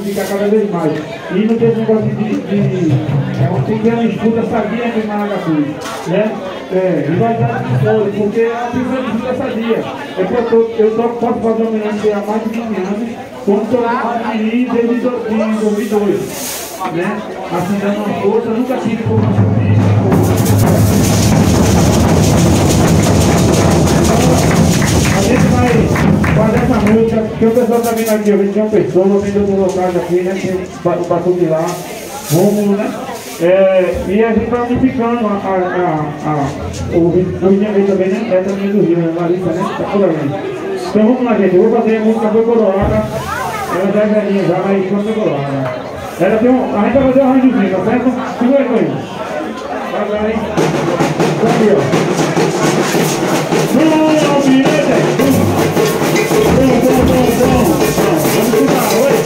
multiplicar cada vez mais. E não tem esse negócio é uma pequena disputa sadia entre Maracatu, né? Rivalidade de história, porque a pequena disputa sadia. É que eu só posso fazer homenagem há mais de 20 anos, como estou lá desde 2002, né? Assim, dando uma força, nunca tive como a gente vai fazer essa música, porque o pessoal está vindo aqui, eu vi que uma pessoa, tem outros locais aqui, né? Tem o Passo de lá, Rômulo, né? E a gente vai unificando o Rio também, né? É também do Rio, né? Larissa, né? Tá por aí. Então vamos lá, gente. Eu vou fazer a música Foi Coroada. Ela já é velhinha, já vai Foi Coroada. Ela tem um. A gente vai fazer um arranjozinho, tá certo? Segura aí, Coelho. Vai lá, hein? Tá aqui, ó. Vamos, Almirante! Vamos escutar, oi?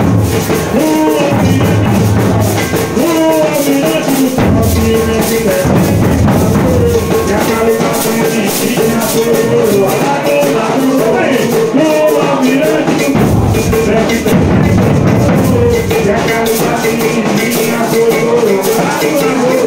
Almirante do céu, Almirante do céu. E a qualidade de Cristina foi o Almirante do céu. E a qualidade de Cristina foi o